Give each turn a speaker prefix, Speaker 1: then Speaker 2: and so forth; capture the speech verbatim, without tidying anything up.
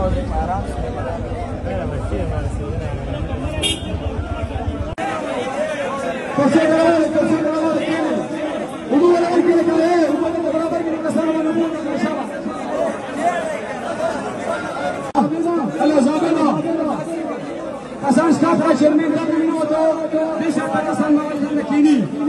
Speaker 1: Kasan Stadtrat Germain minuto, bis er Kasan Mawal Nakini.